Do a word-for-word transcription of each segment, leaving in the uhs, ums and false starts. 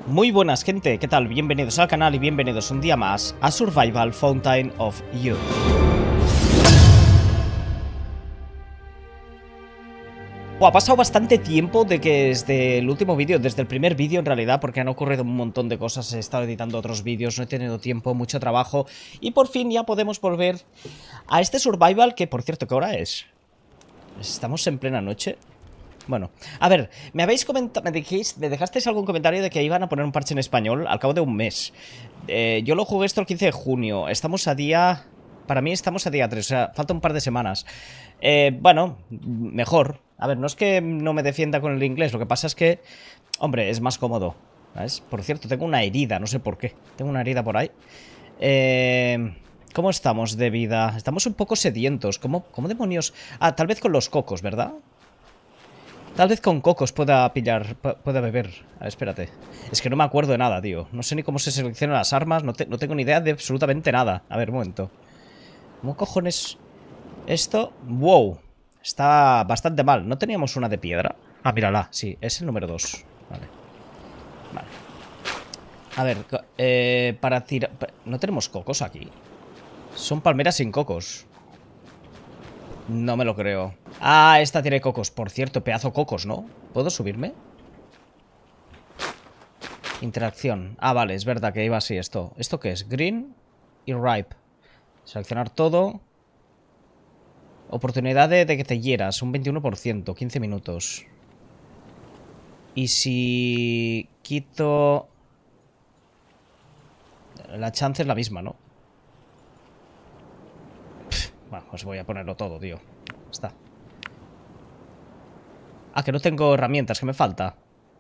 Muy buenas, gente, ¿qué tal? Bienvenidos al canal y bienvenidos un día más a Survival Fountain of Youth. Oh, ha pasado bastante tiempo de que desde el último vídeo, desde el primer vídeo en realidad, porque han ocurrido un montón de cosas, he estado editando otros vídeos, no he tenido tiempo, mucho trabajo, y por fin ya podemos volver a este Survival que, por cierto, ¿qué hora es? ¿Estamos en plena noche? Bueno, a ver, me habéis comentado, me, dijéis, me dejasteis algún comentario de que iban a poner un parche en español al cabo de un mes. Eh, yo lo jugué esto el quince de junio, estamos a día... Para mí estamos a día tres, o sea, falta un par de semanas. Eh, bueno, mejor. A ver, no es que no me defienda con el inglés, lo que pasa es que, hombre, es más cómodo, ¿sabes? Por cierto, tengo una herida, no sé por qué. Tengo una herida por ahí. Eh... ¿Cómo estamos de vida? Estamos un poco sedientos. ¿Cómo, cómo demonios? Ah, tal vez con los cocos, ¿verdad? Tal vez con cocos pueda pillar, pueda beber. A ver, espérate. Es que no me acuerdo de nada, tío. No sé ni cómo se seleccionan las armas. No, te, no tengo ni idea de absolutamente nada. A ver, un momento. ¿Cómo cojones esto? ¡Wow! Está bastante mal. ¿No teníamos una de piedra? Ah, mírala. Sí, es el número dos. Vale. Vale. A ver, eh, para tirar... ¿No tenemos cocos aquí? Son palmeras sin cocos. No me lo creo. Ah, esta tiene cocos. Por cierto, pedazo cocos, ¿no? ¿Puedo subirme? Interacción. Ah, vale, es verdad que iba así esto. ¿Esto qué es? Green y ripe. Seleccionar todo. Oportunidad de, de que te hieras. Un veintiuno por ciento. quince minutos. Y si quito... La chance es la misma, ¿no? Pff, bueno, pues voy a ponerlo todo, tío. Está. Ah, que no tengo herramientas, que me falta.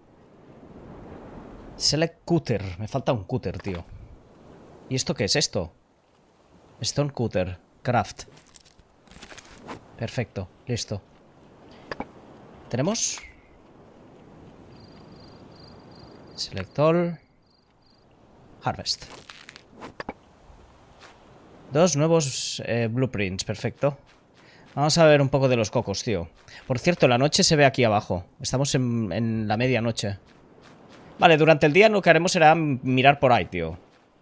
Select cutter. Me falta un cutter, tío. ¿Y esto qué es esto? Stone cutter. Craft. Perfecto. Listo. ¿Tenemos? Select all. Harvest. Dos nuevos eh, blueprints. Perfecto. Vamos a ver un poco de los cocos, tío. Por cierto, la noche se ve aquí abajo. Estamos en, en la medianoche. Vale, durante el día lo que haremos será mirar por ahí, tío.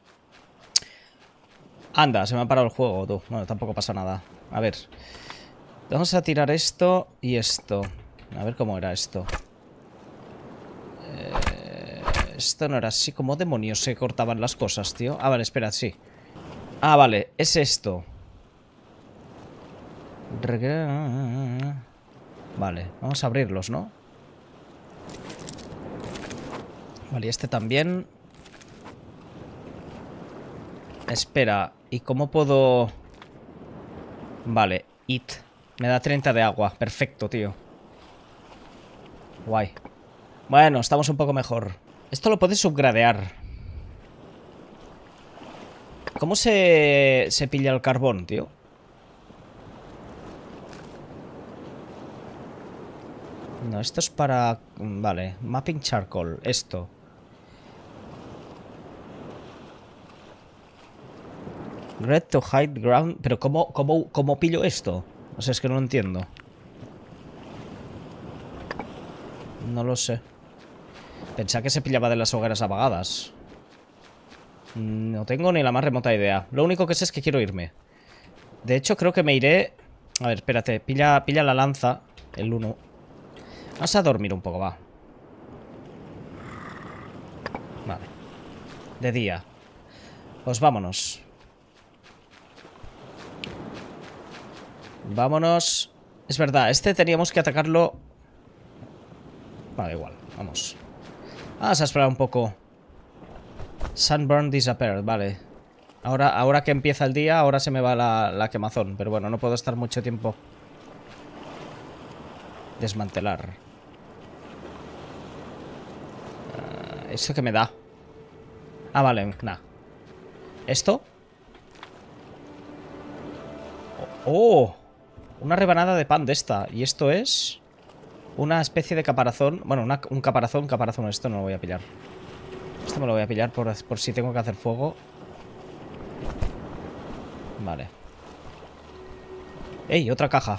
Anda, se me ha parado el juego, tú. Bueno, tampoco pasa nada. A ver. Vamos a tirar esto y esto. A ver cómo era esto. Eh, esto no era así. ¿Cómo demonios se cortaban las cosas, tío? Ah, vale, espera, sí. Ah, vale, es esto. Vale, vamos a abrirlos, ¿no? Vale, y este también. Espera, ¿y cómo puedo...? Vale, it. Me da treinta de agua, perfecto, tío. Guay. Bueno, estamos un poco mejor. Esto lo puedes subgradear. ¿Cómo se, se pilla el carbón, tío? No, esto es para... Vale, mapping charcoal, esto. Red to hide ground... Pero ¿cómo, cómo, cómo pillo esto? O sea, es que no lo entiendo. No lo sé. Pensaba que se pillaba de las hogueras apagadas. No tengo ni la más remota idea. Lo único que sé es que quiero irme. De hecho, creo que me iré... A ver, espérate. Pilla, pilla la lanza. El uno. Vamos a dormir un poco, va. Vale. De día. Pues vámonos. Vámonos. Es verdad, este teníamos que atacarlo. Vale, igual, vamos. Vamos a esperar un poco. Sunburn disappeared, vale. Ahora, ahora que empieza el día, ahora se me va la, la quemazón. Pero bueno, no puedo estar mucho tiempo. Desmantelar. uh, ¿Eso qué me da? Ah, vale, nada. ¿Esto? ¡Oh! Una rebanada de pan de esta. ¿Y esto es? Una especie de caparazón. Bueno, una, un caparazón, caparazón. Esto no lo voy a pillar. Esto me lo voy a pillar por, por si tengo que hacer fuego. Vale. ¡Ey! Otra caja.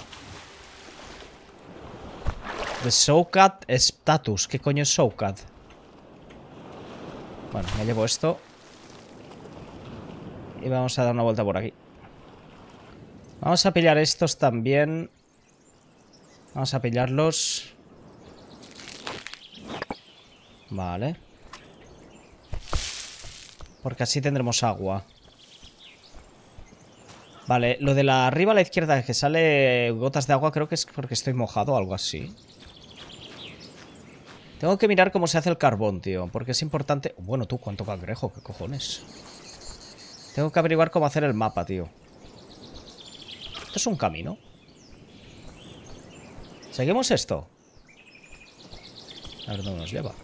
The Showcat Status. ¿Qué coño es Showcat? Bueno, me llevo esto. Y vamos a dar una vuelta por aquí. Vamos a pillar estos también. Vamos a pillarlos. Vale. Porque así tendremos agua. Vale, lo de la arriba a la izquierda que sale gotas de agua creo que es porque estoy mojado o algo así. Tengo que mirar cómo se hace el carbón, tío. Porque es importante... Bueno, tú, ¿cuánto cangrejo? ¿Qué cojones? Tengo que averiguar cómo hacer el mapa, tío. ¿Esto es un camino? ¿Seguimos esto? A ver dónde nos lleva.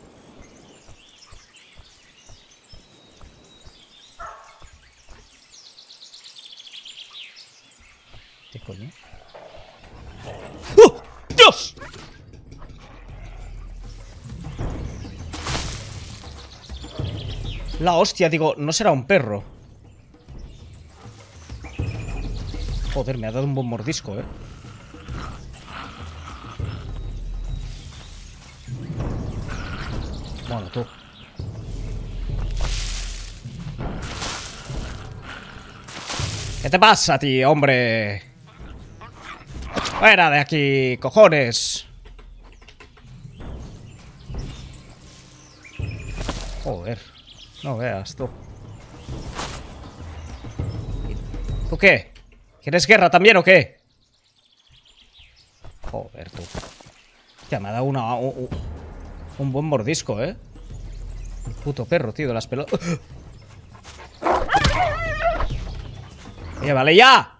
¿Qué coño? ¡Oh! ¡Dios! La hostia, digo, no será un perro. Joder, me ha dado un buen mordisco, eh. Bueno, tú. ¿Qué te pasa, tío, hombre? ¡Fuera de aquí, cojones! Joder. No veas, tú. ¿Tú qué? ¿Quieres guerra también o qué? Joder, tú. Hostia, me ha dado una, un, un buen mordisco, ¿eh? El puto perro, tío, de las pelotas. ¡Oye, vale, ya!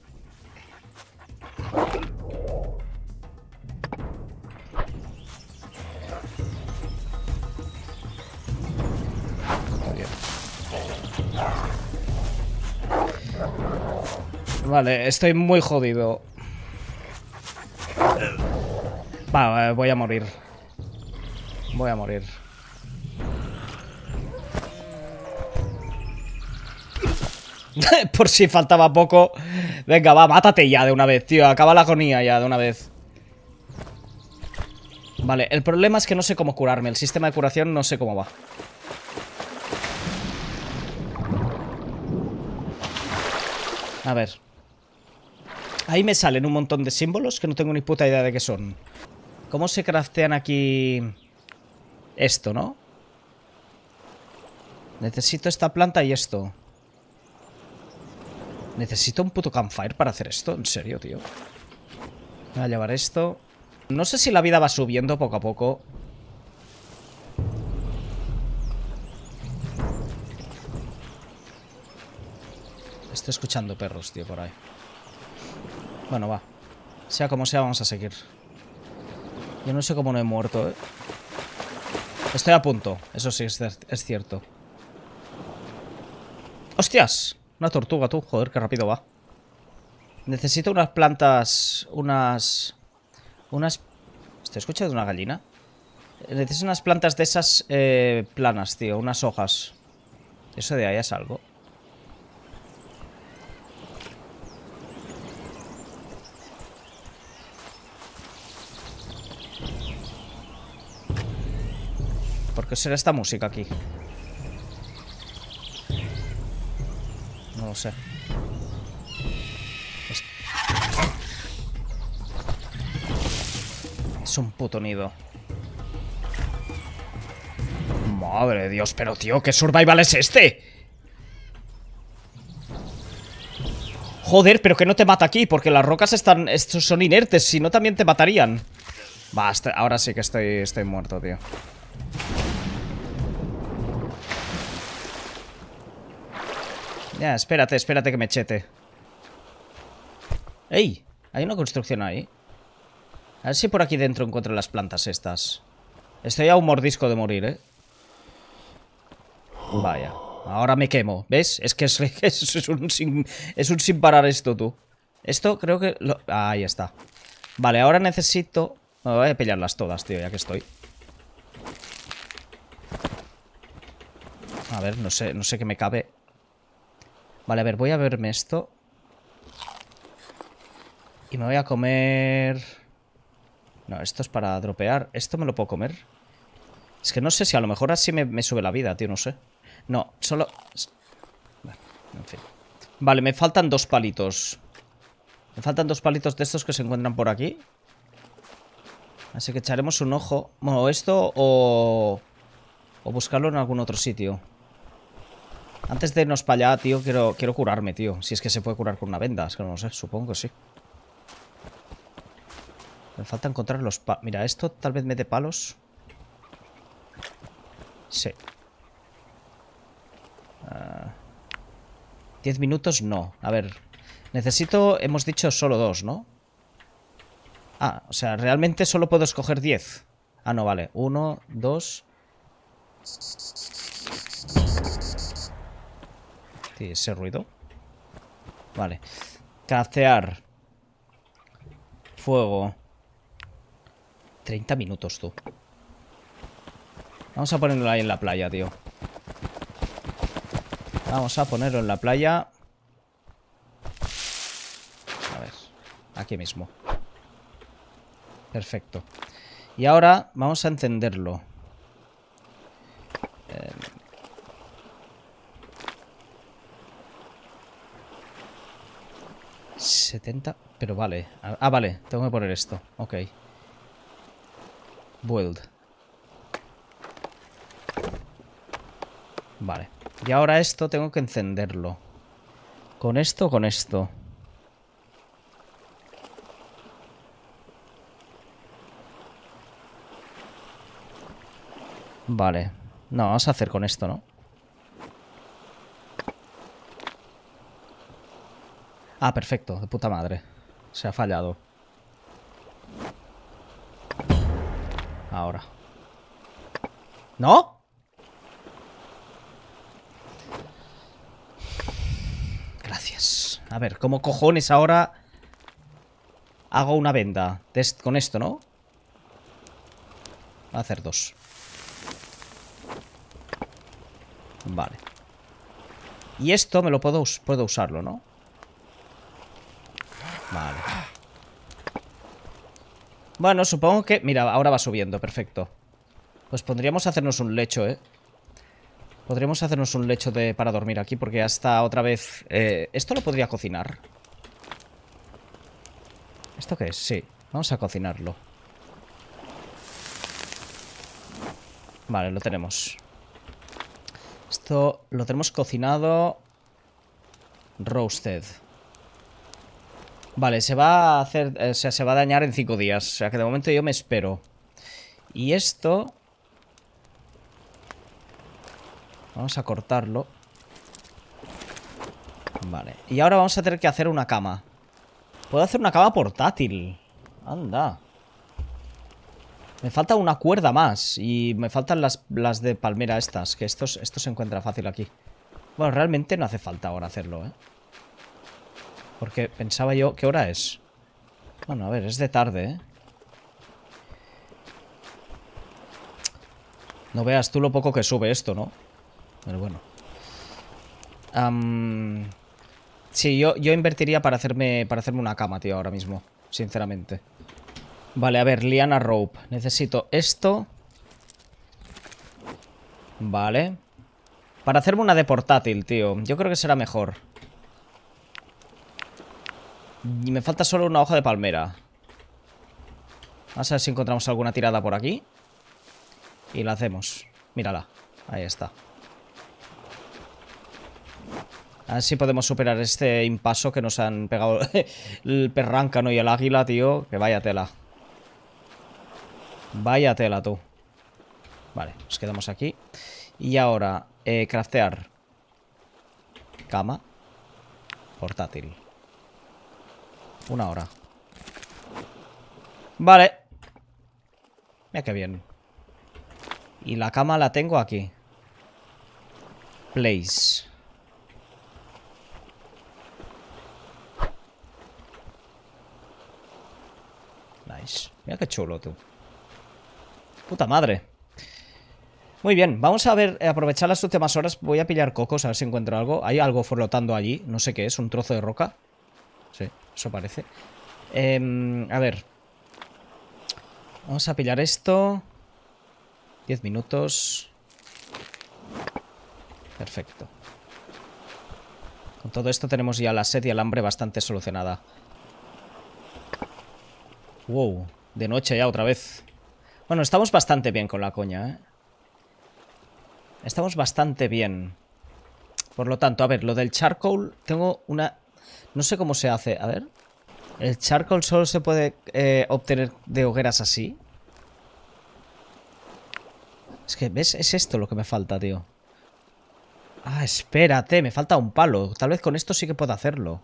Vale, estoy muy jodido. Va, voy a morir. Voy a morir. Por si faltaba poco. Venga, va, mátate ya de una vez, tío. Acaba la agonía ya de una vez. Vale, el problema es que no sé cómo curarme. El sistema de curación no sé cómo va. A ver. Ahí me salen un montón de símbolos que no tengo ni puta idea de qué son. ¿Cómo se craftean aquí esto, no? Necesito esta planta y esto. Necesito un puto campfire para hacer esto. ¿En serio, tío? Voy a llevar esto. No sé si la vida va subiendo poco a poco. Estoy escuchando perros, tío, por ahí. Bueno, va. Sea como sea, vamos a seguir. Yo no sé cómo no he muerto, ¿eh? Estoy a punto. Eso sí, es, es cierto. ¡Hostias! Una tortuga, tú. Joder, qué rápido va. Necesito unas plantas... Unas... Unas... ¿Estoy escuchando una gallina? Necesito unas plantas de esas eh, planas, tío. Unas hojas. Eso de ahí es algo. ¿Por qué será esta música aquí? No lo sé. Es, es un puto nido. Madre de Dios, pero tío, ¿qué survival es este? Joder, pero que no te mata aquí, porque las rocas están, estos son inertes, si no también te matarían. Basta, ahora sí que estoy, estoy muerto, tío. Ya, espérate, espérate que me chete. ¡Ey! Hay una construcción ahí. A ver si por aquí dentro encuentro las plantas estas. Estoy a un mordisco de morir, ¿eh? Vaya. Ahora me quemo. ¿Ves? Es que es, es, es, un, sin, es un sin parar esto, tú. Esto creo que... Lo... Ah, ahí está. Vale, ahora necesito... Me voy a pillarlas todas, tío, ya que estoy. A ver, no sé, no sé qué me cabe. Vale, a ver, voy a verme esto. Y me voy a comer... No, esto es para dropear. ¿Esto me lo puedo comer? Es que no sé si a lo mejor así me, me sube la vida, tío, no sé. No, solo... Bueno, en fin. Vale, me faltan dos palitos. Me faltan dos palitos de estos que se encuentran por aquí. Así que echaremos un ojo. Bueno, esto o... O buscarlo en algún otro sitio. Antes de irnos para allá, tío, quiero, quiero curarme, tío. Si es que se puede curar con una venda. Es que no lo sé, supongo que sí. Me falta encontrar los palos. Mira, esto tal vez me dé palos. Sí. Uh, Diez minutos, no. A ver. Necesito, hemos dicho solo dos, ¿no? Ah, o sea, realmente solo puedo escoger diez. Ah, no, vale. Uno, dos... Sí, ese ruido. Vale. Craftear. Fuego. treinta minutos, tú. Vamos a ponerlo ahí en la playa, tío. Vamos a ponerlo en la playa. A ver. Aquí mismo. Perfecto. Y ahora vamos a encenderlo. Eh... setenta. Pero vale. Ah, vale. Tengo que poner esto. Ok. Build. Vale. Y ahora esto tengo que encenderlo. ¿Con esto o con esto? Vale. No, vamos a hacer con esto, ¿no? Ah, perfecto. De puta madre. Se ha fallado. Ahora. ¿No? Gracias. A ver, ¿cómo cojones ahora hago una venda? Con esto, ¿no? Voy a hacer dos. Vale. Y esto me lo puedo, us puedo usarlo, ¿no? Vale. Bueno, supongo que... Mira, ahora va subiendo, perfecto. Pues podríamos hacernos un lecho, ¿eh? Podríamos hacernos un lecho de... para dormir aquí, porque hasta otra vez... Eh, ¿Esto lo podría cocinar? ¿Esto qué es? Sí, vamos a cocinarlo. Vale, lo tenemos. Esto lo tenemos cocinado. Roasted. Vale, se va a hacer... O sea, se va a dañar en cinco días. O sea, que de momento yo me espero. Y esto... Vamos a cortarlo. Vale. Y ahora vamos a tener que hacer una cama. Puedo hacer una cama portátil. Anda. Me falta una cuerda más. Y me faltan las, las de palmera estas. Que esto, esto se encuentra fácil aquí. Bueno, realmente no hace falta ahora hacerlo, ¿eh? Porque pensaba yo... ¿Qué hora es? Bueno, a ver, es de tarde, ¿eh? No veas tú lo poco que sube esto, ¿no? Pero bueno. Um... Sí, yo, yo invertiría para hacerme, para hacerme una cama, tío, ahora mismo. Sinceramente. Vale, a ver, liana rope. Necesito esto. Vale. Para hacerme una de portátil, tío. Yo creo que será mejor. Y me falta solo una hoja de palmera. Vamos a ver si encontramos alguna tirada por aquí. Y la hacemos. Mírala. Ahí está. A ver si podemos superar este impaso que nos han pegado el perráncano y el águila, tío. Que vaya tela. Vaya tela, tú. Vale, nos quedamos aquí. Y ahora, eh, craftear. Cama. Portátil. Una hora. Vale. Mira qué bien. Y la cama la tengo aquí. Place. Nice. Mira qué chulo, tú. Puta madre. Muy bien, vamos a ver, aprovechar las últimas horas. Voy a pillar cocos, a ver si encuentro algo. Hay algo flotando allí, no sé qué es, un trozo de roca. Sí, eso parece. eh, A ver. Vamos a pillar esto. diez minutos. Perfecto. Con todo esto tenemos ya la sed y el hambre bastante solucionada. Wow, de noche ya otra vez. Bueno, estamos bastante bien con la coña, ¿eh? Estamos bastante bien. Por lo tanto, a ver, lo del charcoal, tengo una... No sé cómo se hace, a ver. El charcoal solo se puede eh, obtener de hogueras así. Es que, ¿ves? Es esto lo que me falta, tío. Ah, espérate, me falta un palo. Tal vez con esto sí que puedo hacerlo.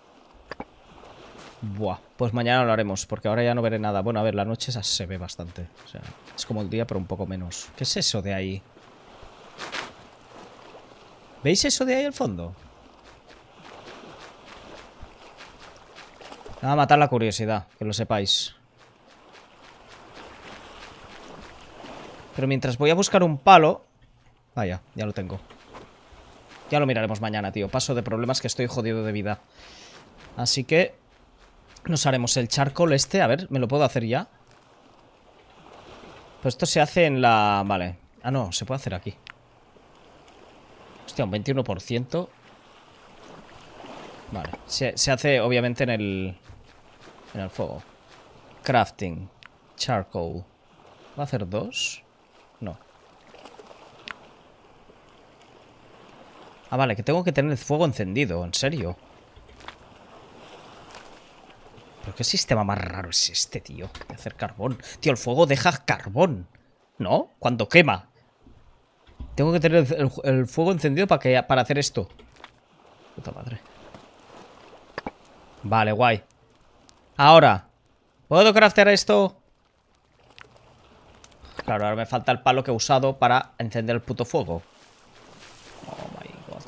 Buah, pues mañana lo haremos, porque ahora ya no veré nada. Bueno, a ver, la noche se ve bastante. O sea, es como el día, pero un poco menos. ¿Qué es eso de ahí? ¿Veis eso de ahí al fondo? Me va a matar la curiosidad, que lo sepáis. Pero mientras voy a buscar un palo... Vaya, ya lo tengo. Ya lo miraremos mañana, tío. Paso de problemas que estoy jodido de vida. Así que... Nos haremos el charcoal este. A ver, ¿me lo puedo hacer ya? Pues esto se hace en la... Vale. Ah, no, se puede hacer aquí. Hostia, un veintiuno por ciento. Vale. Se, se hace, obviamente, en el... En el fuego. Crafting. Charcoal. ¿Va a hacer dos? No. Ah, vale, que tengo que tener el fuego encendido. ¿En serio? ¿Pero qué sistema más raro es este, tío? De hacer carbón. Tío, el fuego deja carbón. ¿No? Cuando quema. Tengo que tener el, el, el fuego encendido para, que, para hacer esto. Puta madre. Vale, guay. Ahora, ¿puedo craftear esto? Claro, ahora me falta el palo que he usado para encender el puto fuego. Oh my god.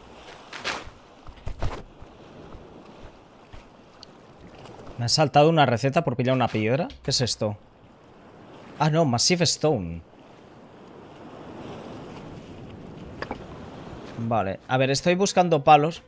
Me ha saltado una receta por pillar una piedra. ¿Qué es esto? Ah, no, Massive Stone. Vale, a ver, estoy buscando palos.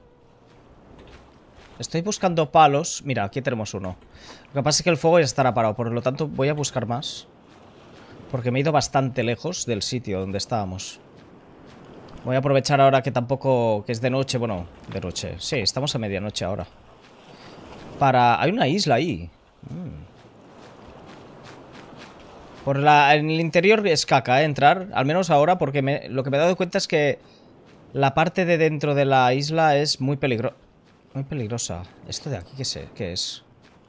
Estoy buscando palos. Mira, aquí tenemos uno. Lo que pasa es que el fuego ya estará parado. Por lo tanto, voy a buscar más. Porque me he ido bastante lejos del sitio donde estábamos. Voy a aprovechar ahora que tampoco... Que es de noche. Bueno, de noche. Sí, estamos a medianoche ahora. Para... Hay una isla ahí. Mm. Por la... En el interior es caca, ¿eh? Entrar. Al menos ahora, porque me... lo que me he dado cuenta es que... La parte de dentro de la isla es muy peligrosa. Muy peligrosa. ¿Esto de aquí qué sé? ¿Qué es?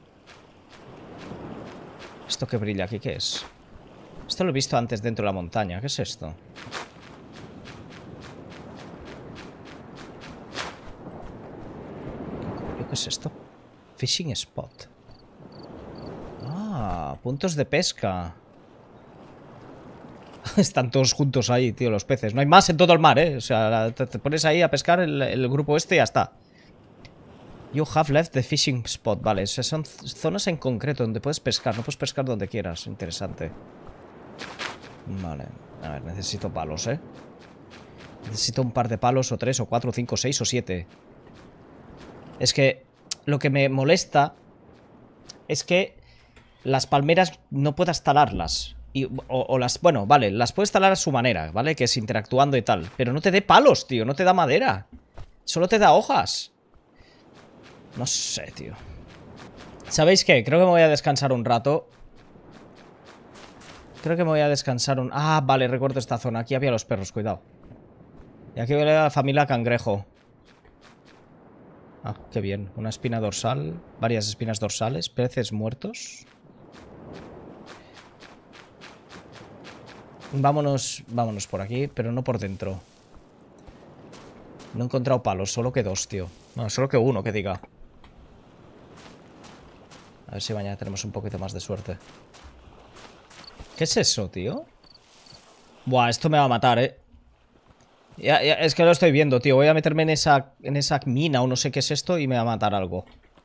¿Esto que brilla aquí qué es? Esto lo he visto antes dentro de la montaña. ¿Qué es esto? ¿Qué es esto? Fishing spot. Ah, puntos de pesca. Están todos juntos ahí, tío, los peces. No hay más en todo el mar, ¿eh? O sea, te, te pones ahí a pescar el, el grupo este y ya está. You have left the fishing spot. Vale, o sea, son zonas en concreto donde puedes pescar. No puedes pescar donde quieras. Interesante. Vale. A ver, necesito palos, ¿eh? Necesito un par de palos, o tres, o cuatro, o cinco, o seis, o siete. Es que lo que me molesta es que las palmeras no puedas talarlas. Y, o, o las... Bueno, vale, las puedes talar a su manera, ¿vale? Que es interactuando y tal. Pero no te dé palos, tío. No te da madera. Solo te da hojas. No sé, tío. ¿Sabéis qué? Creo que me voy a descansar un rato. Creo que me voy a descansar un... Ah, vale, recuerdo esta zona. Aquí había los perros, cuidado. Y aquí viene la familia cangrejo. Ah, qué bien. Una espina dorsal. Varias espinas dorsales. Peces muertos. Vámonos, vámonos por aquí, pero no por dentro. No he encontrado palos, solo que dos, tío. No, solo que uno, que diga. A ver si mañana tenemos un poquito más de suerte. ¿Qué es eso, tío? Buah, esto me va a matar, eh. Ya, ya, es que lo estoy viendo, tío. Voy a meterme en esa, en esa mina o no sé qué es esto y me va a matar algo.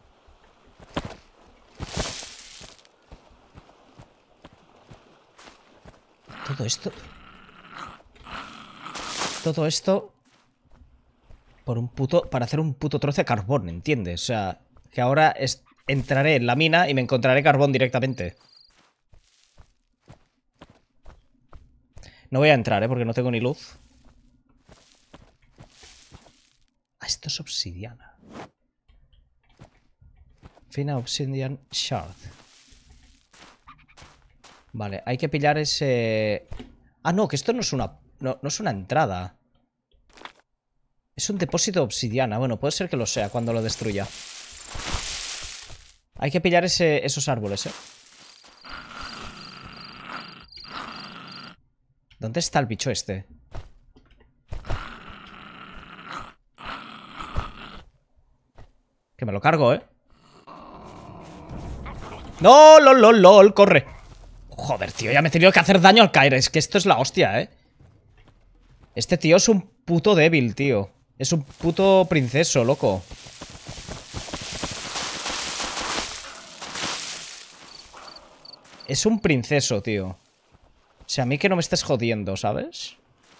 Todo esto... Todo esto... Por un puto... Para hacer un puto trozo de carbón, ¿entiendes? O sea, que ahora es... entraré en la mina y me encontraré carbón directamente. No voy a entrar, ¿eh? Porque no tengo ni luz. Ah, esto es obsidiana. Fina Obsidian Shard. Vale, hay que pillar ese... Ah, no, que esto no es una... No, no es una entrada. Es un depósito de obsidiana. Bueno, puede ser que lo sea cuando lo destruya. Hay que pillar ese, esos árboles, ¿eh? ¿Dónde está el bicho este? Que me lo cargo, ¿eh? ¡No! ¡Lol, lol, lol! ¡Corre! Joder, tío, ya me he tenido que hacer daño al caer. Es que esto es la hostia, ¿eh? Este tío es un puto débil, tío. Es un puto princeso, loco. Es un princeso, tío. O sea, a mí que no me estés jodiendo, ¿sabes?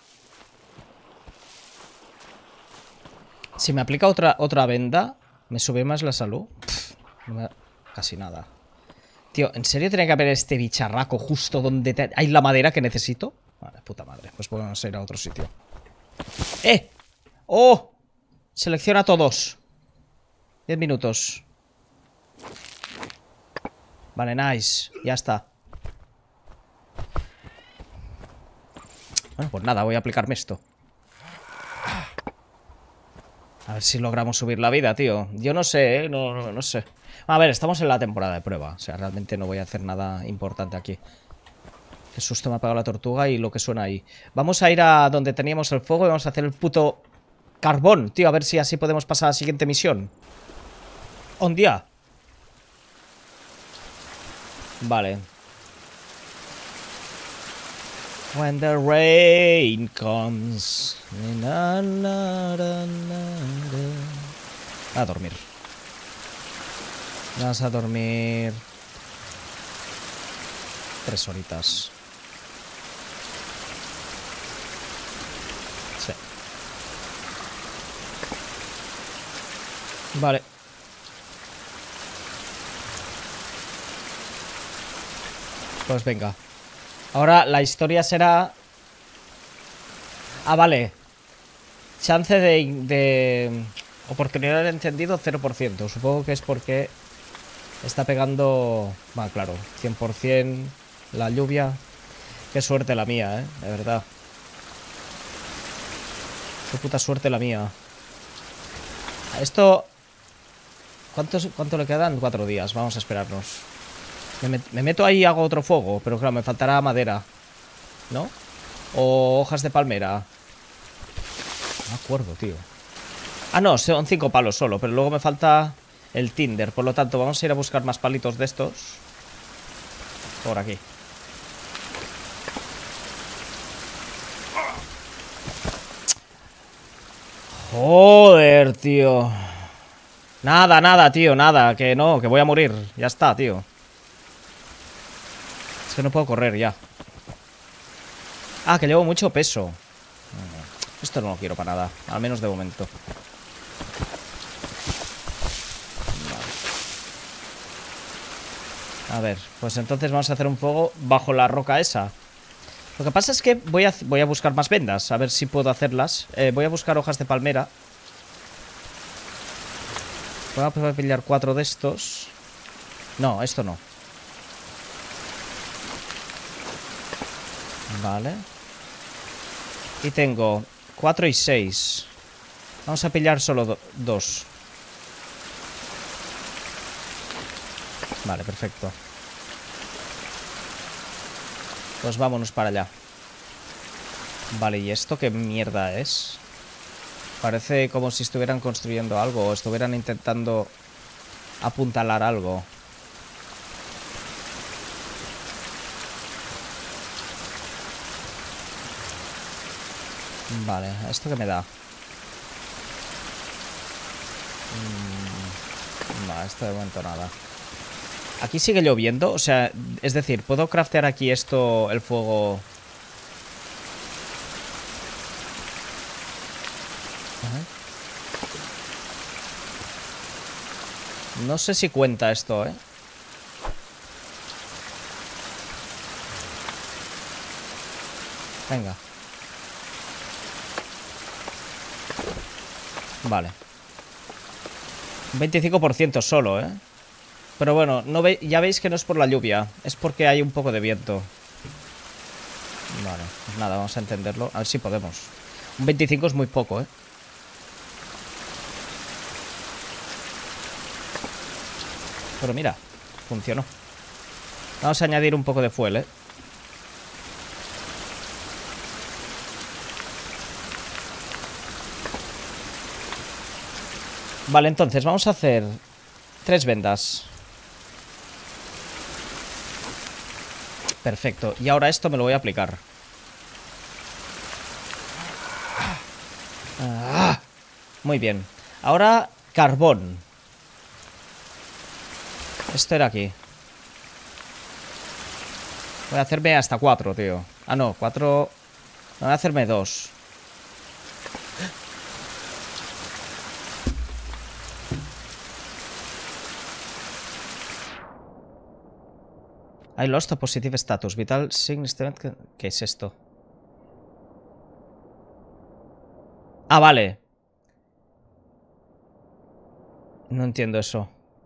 Si me aplica otra, otra venda, ¿me sube más la salud? Pff, no me... Casi nada. Tío, ¿en serio tiene que haber este bicharraco justo donde te... hay la madera que necesito? Vale, puta madre. Pues podemos ir a otro sitio. ¡Eh! ¡Oh! Selecciona todos. Diez minutos. Vale, nice. Ya está. Bueno, pues nada, voy a aplicarme esto. A ver si logramos subir la vida, tío. Yo no sé, ¿eh? No, no, no sé. A ver, estamos en la temporada de prueba. O sea, realmente no voy a hacer nada importante aquí. Qué susto me ha pegado la tortuga y lo que suena ahí. Vamos a ir a donde teníamos el fuego y vamos a hacer el puto carbón, tío. A ver si así podemos pasar a la siguiente misión. Un día. Vale. When the rain comes. A dormir. Vas a dormir. Tres horitas. Sí. Vale. Pues venga. Ahora la historia será... Ah, vale. Chance de... de... Oportunidad de encendido cero por ciento. Supongo que es porque... Está pegando... Va, claro. cien por cien la lluvia. Qué suerte la mía, eh. De verdad. Qué puta suerte la mía. Esto... ¿Cuántos, ¿Cuánto le quedan? Cuatro días. Vamos a esperarnos. Me, met me meto ahí y hago otro fuego. Pero claro, me faltará madera, ¿no? O hojas de palmera. No me acuerdo, tío. Ah, no, son cinco palos solo. Pero luego me falta el tinder. Por lo tanto, vamos a ir a buscar más palitos de estos. Por aquí. Joder, tío. Nada, nada, tío, nada. Que no, que voy a morir. Ya está, tío. Es que no puedo correr ya. Ah, que llevo mucho peso. Esto no lo quiero para nada. Al menos de momento. Vale. A ver, pues entonces vamos a hacer un fuego bajo la roca esa. Lo que pasa es que voy a, voy a buscar más vendas. A ver si puedo hacerlas. eh, Voy a buscar hojas de palmera. Voy a pillar cuatro de estos. No, esto no. Vale. Y tengo cuatro y seis. Vamos a pillar solo do dos. Vale, perfecto. Pues vámonos para allá. Vale, ¿y esto qué mierda es? Parece como si estuvieran construyendo algo o estuvieran intentando apuntalar algo. Vale, ¿esto qué me da? Mm, no, esto de momento nada. Aquí sigue lloviendo, o sea, es decir, ¿puedo craftear aquí esto, el fuego? No sé si cuenta esto, ¿eh? Venga. Vale. Un veinticinco por ciento solo, ¿eh? Pero bueno, no ve ya veis que no es por la lluvia. Es porque hay un poco de viento. Vale, pues nada, vamos a entenderlo. A ver si podemos. Un veinticinco es muy poco, ¿eh? Pero mira, funcionó. Vamos a añadir un poco de fuel, ¿eh? Vale, entonces vamos a hacer tres vendas. Perfecto. Y ahora esto me lo voy a aplicar. Ah, muy bien. Ahora carbón. Esto era aquí. Voy a hacerme hasta cuatro, tío. Ah, no, cuatro. Voy a hacerme dos. I lost a positive status. Vital significant. ¿Qué es esto? Ah, vale. No entiendo eso.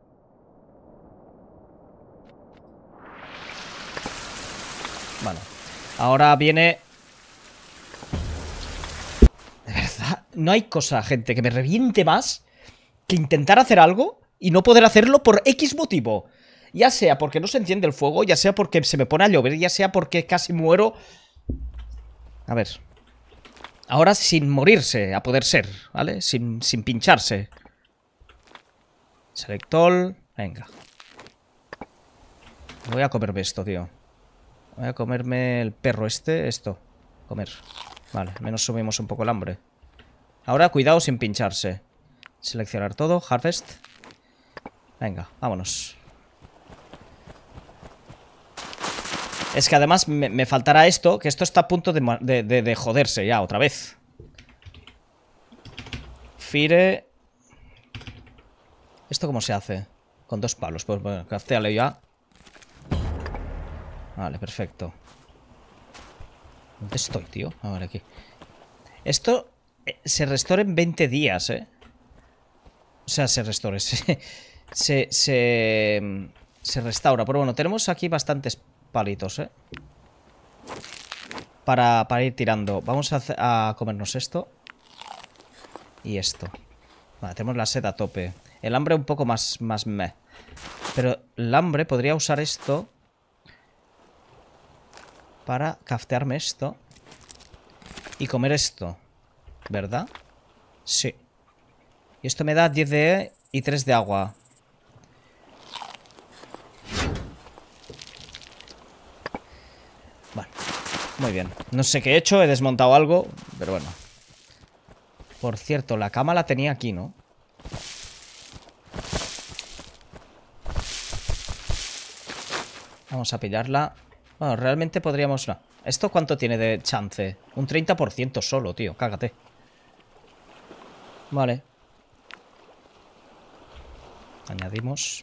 Vale. Ahora viene... De verdad, no hay cosa, gente, que me reviente más que intentar hacer algo y no poder hacerlo por X motivo. Ya sea porque no se enciende el fuego, ya sea porque se me pone a llover, ya sea porque casi muero. A ver. Ahora sin morirse, a poder ser, ¿vale? Sin, sin pincharse. Select all. Venga. Voy a comerme esto, tío. Voy a comerme el perro este. Esto. Comer. Vale, al menos subimos un poco el hambre. Ahora cuidado sin pincharse. Seleccionar todo. Harvest. Venga, vámonos. Es que además me, me faltará esto, que esto está a punto de, de, de, de joderse ya, otra vez. Fire. ¿Esto cómo se hace? Con dos palos. Pues bueno, craftéale ya. Vale, perfecto. ¿Dónde estoy, tío? A ver, aquí. Esto se restaura en veinte días, ¿eh? O sea, se restaura. Se, se, se, se restaura. Pero bueno, tenemos aquí bastantes palitos, ¿eh? Para, para ir tirando. Vamos a, hacer, a comernos esto. Y esto. Vale, tenemos la sed a tope. El hambre un poco más, más meh. Pero el hambre podría usar esto para craftearme esto y comer esto, ¿verdad? Sí. Y esto me da diez de E y tres de agua. Bueno, muy bien. No sé qué he hecho, he desmontado algo, pero bueno. Por cierto, la cama la tenía aquí, ¿no? Vamos a pillarla. Bueno, realmente podríamos... No. ¿Esto cuánto tiene de chance? Un treinta por ciento solo, tío. Cágate. Vale. Añadimos.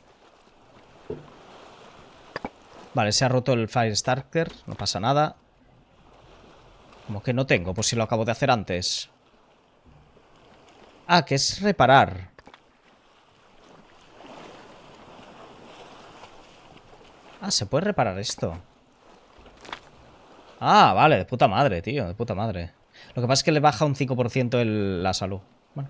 Vale, se ha roto el Fire Starter. No pasa nada. Como que no tengo, pues si lo acabo de hacer antes. Ah, que es reparar. Ah, se puede reparar esto. Ah, vale, de puta madre, tío, de puta madre. Lo que pasa es que le baja un cinco por ciento el, la salud. Bueno.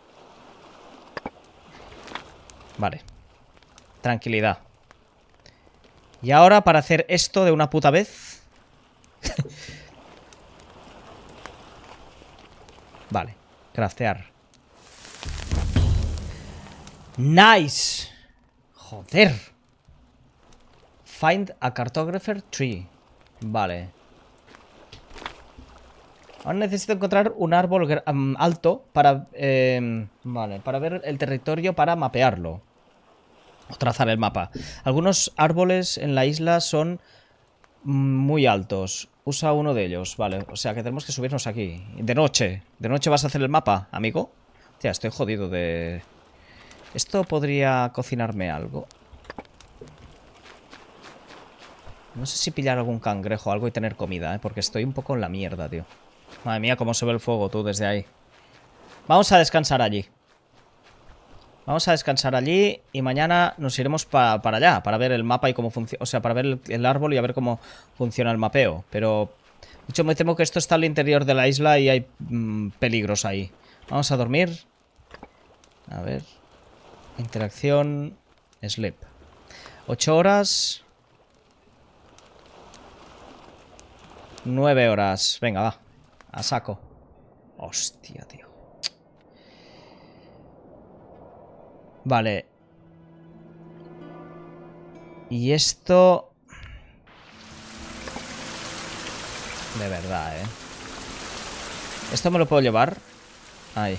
Vale. Tranquilidad. Y ahora para hacer esto de una puta vez. Vale, craftear. Nice. Joder. Find a cartographer tree. Vale. Ahora necesito encontrar un árbol um, alto para... Eh, vale, para ver el territorio, para mapearlo. O trazar el mapa. Algunos árboles en la isla son muy altos. Usa uno de ellos, vale. O sea que tenemos que subirnos aquí. De noche. ¿De noche vas a hacer el mapa, amigo? Tía, estoy jodido de... Esto podría cocinarme algo. No sé si pillar algún cangrejo o algo y tener comida, ¿eh? Porque estoy un poco en la mierda, tío. Madre mía, cómo se ve el fuego, tú, desde ahí. Vamos a descansar allí. Vamos a descansar allí y mañana nos iremos pa para allá, para ver el mapa y cómo funciona. O sea, para ver el, el árbol y a ver cómo funciona el mapeo. Pero, de hecho, me temo que esto está al interior de la isla y hay mmm, peligros ahí. Vamos a dormir. A ver. Interacción. Sleep. Ocho horas. Nueve horas. Venga, va. A saco. Hostia, tío. Vale. Y esto... De verdad, ¿eh? ¿Esto me lo puedo llevar? Ahí.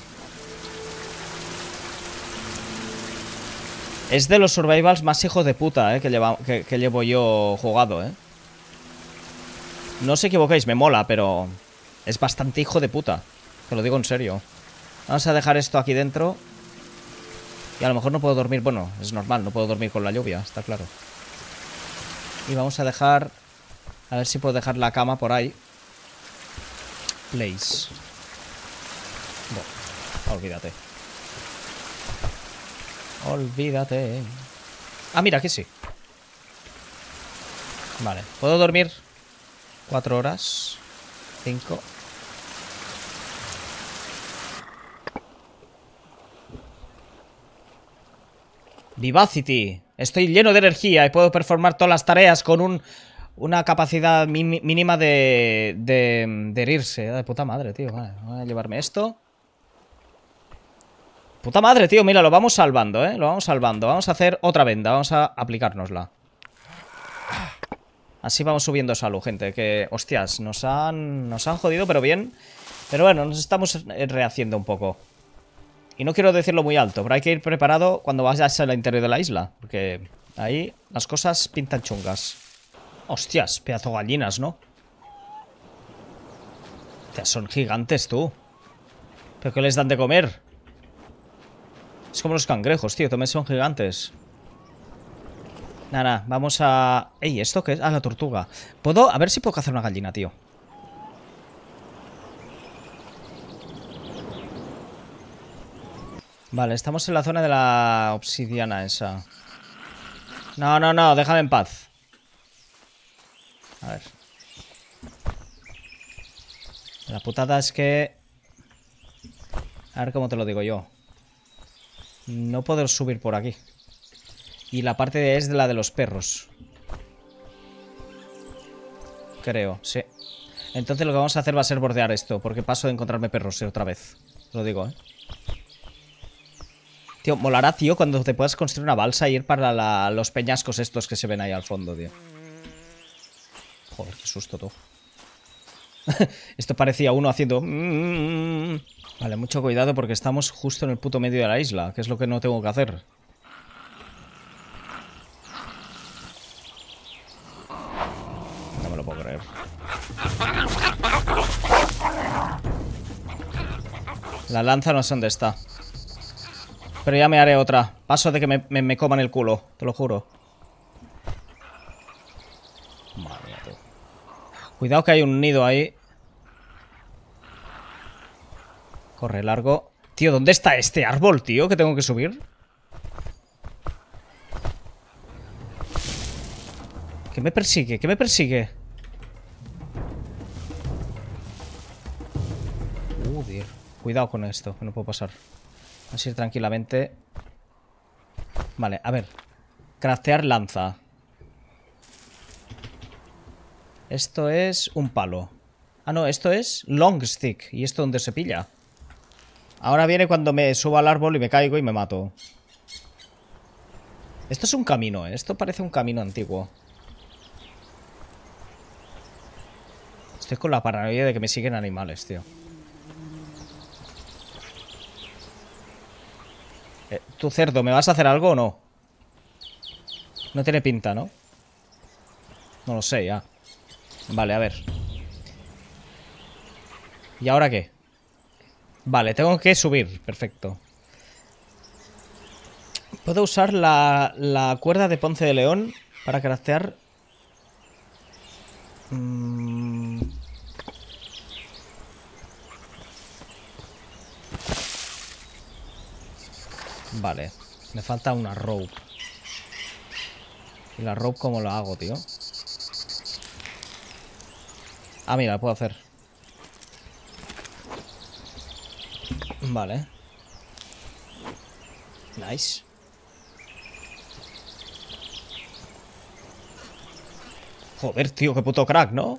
Es de los survivals más hijos de puta, ¿eh? Que, lleva, que, que llevo yo jugado, ¿eh? No os equivoquéis, me mola, pero... Es bastante hijo de puta. Te lo digo en serio. Vamos a dejar esto aquí dentro. Y a lo mejor no puedo dormir... Bueno, es normal, no puedo dormir con la lluvia, está claro. Y vamos a dejar... A ver si puedo dejar la cama por ahí. Place. Bueno, olvídate. Olvídate. Ah, mira, aquí sí. Vale, ¿puedo dormir? Cuatro horas. Cinco. Vivacity. Estoy lleno de energía y puedo performar todas las tareas con un, una capacidad mínima de, de, de herirse. De puta madre, tío. Vale, voy a llevarme esto. Puta madre, tío. Mira, lo vamos salvando, ¿eh? Lo vamos salvando. Vamos a hacer otra venda. Vamos a aplicárnosla. Así vamos subiendo salud, gente. Que, hostias, nos han, nos han jodido, pero bien. Pero bueno, nos estamos rehaciendo un poco. Y no quiero decirlo muy alto, pero hay que ir preparado cuando vayas al interior de la isla. Porque ahí las cosas pintan chungas. Hostias, pedazo de gallinas, ¿no? Hostias, son gigantes, tú. ¿Pero qué les dan de comer? Es como los cangrejos, tío, también son gigantes. Nada, nada, vamos a... Ey, ¿esto qué es? Ah, la tortuga. ¿Puedo? A ver si puedo cazar una gallina, tío. Vale, estamos en la zona de la obsidiana esa. No, no, no, déjame en paz. A ver. La putada es que... A ver cómo te lo digo yo. No puedo subir por aquí. Y la parte de es de la de los perros. Creo, sí. Entonces lo que vamos a hacer va a ser bordear esto. Porque paso de encontrarme perros otra vez. Lo digo, ¿eh? Tío, molará, tío, cuando te puedas construir una balsa y ir para la, los peñascos estos que se ven ahí al fondo, tío. Joder, qué susto, tú. Esto parecía uno haciendo... Vale, mucho cuidado porque estamos justo en el puto medio de la isla, que es lo que no tengo que hacer. No me lo puedo creer. La lanza no sé dónde está. Pero ya me haré otra. Paso de que me, me, me coman el culo, te lo juro. Madre mía, tío. Cuidado que hay un nido ahí. Corre largo. Tío, ¿dónde está este árbol, tío? Que tengo que subir. ¿Qué me persigue? ¿Qué me persigue? Uh, tío. Cuidado con esto, que no puedo pasar. Vamos a ir tranquilamente. Vale, a ver. Craftear lanza. Esto es un palo. Ah, no, esto es long stick. ¿Y esto dónde se pilla? Ahora viene cuando me subo al árbol y me caigo y me mato. Esto es un camino, ¿eh? Esto parece un camino antiguo. Estoy con la paranoia de que me siguen animales, tío. Eh, ¿Tú, cerdo, me vas a hacer algo o no? No tiene pinta, ¿no? No lo sé, ya. Vale, a ver. ¿Y ahora qué? Vale, tengo que subir. Perfecto. Puedo usar la, la cuerda de Ponce de León para craftear Mm. Vale. Me falta una rope. ¿Y la rope cómo la hago, tío? Ah, mira, la puedo hacer. Vale. Nice. Joder, tío, qué puto crack, ¿no?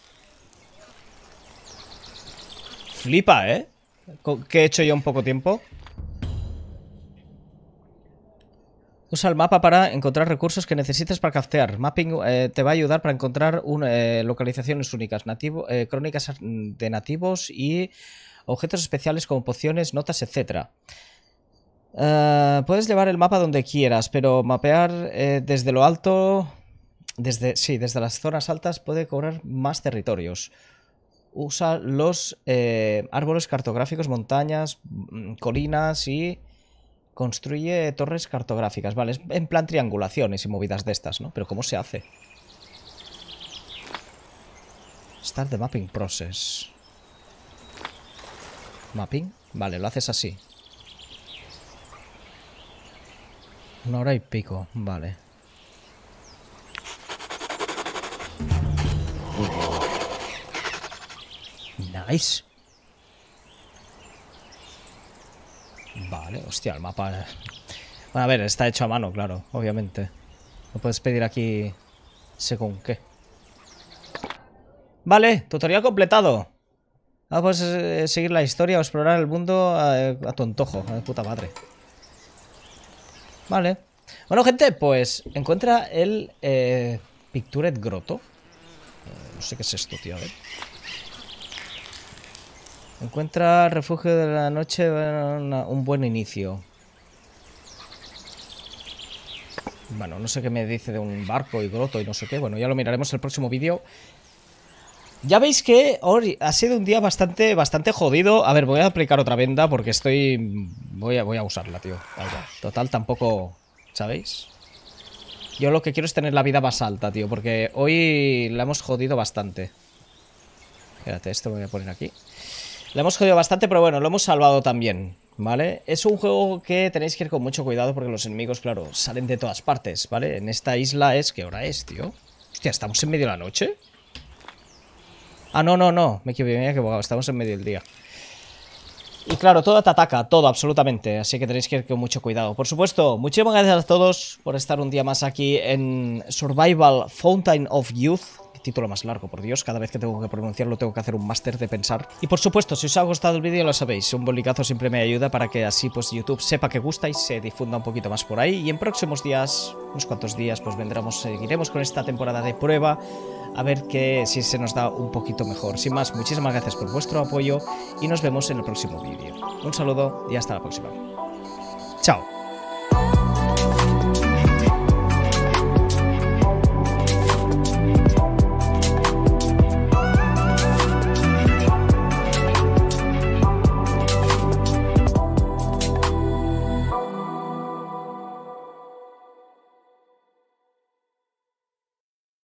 Flipa, ¿eh? ¿Qué he hecho yo en poco tiempo? Usa el mapa para encontrar recursos que necesites para craftear. Mapping eh, te va a ayudar para encontrar un, eh, localizaciones únicas, nativo, eh, crónicas de nativos y objetos especiales como pociones, notas, etcétera. Uh, puedes llevar el mapa donde quieras, pero mapear eh, desde lo alto... Desde, sí, desde las zonas altas puede cobrar más territorios. Usa los eh, árboles cartográficos, montañas, colinas y... Construye torres cartográficas. Vale, es en plan triangulaciones y movidas de estas, ¿no? Pero ¿cómo se hace? Start the mapping process. ¿Mapping? Vale, lo haces así. Una hora y pico, vale. Nice. Vale, hostia, el mapa... Bueno, a ver, está hecho a mano, claro, obviamente. No puedes pedir aquí según qué. Vale, tutorial completado. Ah, pues eh, seguir la historia o explorar el mundo a, a tu antojo, a puta madre. Vale. Bueno, gente, pues encuentra el eh, Pictured Grotto. Eh, no sé qué es esto, tío, a ver. Encuentra refugio de la noche, una, un buen inicio. Bueno, no sé qué me dice de un barco y groto y no sé qué. Bueno, ya lo miraremos en el próximo vídeo. Ya veis que hoy ha sido un día bastante, bastante jodido. A ver, voy a aplicar otra venda porque estoy... Voy a, voy a usarla, tío. Total, tampoco... ¿Sabéis? Yo lo que quiero es tener la vida más alta, tío, porque hoy la hemos jodido bastante. Espérate, esto lo voy a poner aquí. La hemos jodido bastante, pero bueno, lo hemos salvado también, ¿vale? Es un juego que tenéis que ir con mucho cuidado porque los enemigos, claro, salen de todas partes, ¿vale? En esta isla es... ¿Qué hora es, tío? Hostia, ¿estamos en medio de la noche? Ah, no, no, no, me he equivocado, estamos en medio del día. Y claro, todo te ataca, todo, absolutamente. Así que tenéis que ir con mucho cuidado. Por supuesto, muchísimas gracias a todos por estar un día más aquí en Survival Fountain of Youth. Título más largo, por Dios, cada vez que tengo que pronunciarlo tengo que hacer un máster de pensar. Y por supuesto, si os ha gustado el vídeo, lo sabéis, un bolicazo siempre me ayuda para que así pues YouTube sepa que gusta y se difunda un poquito más por ahí. Y en próximos días, unos cuantos días, pues vendremos, seguiremos con esta temporada de prueba, a ver que si se nos da un poquito mejor. Sin más, muchísimas gracias por vuestro apoyo y nos vemos en el próximo vídeo. Un saludo y hasta la próxima. Chao.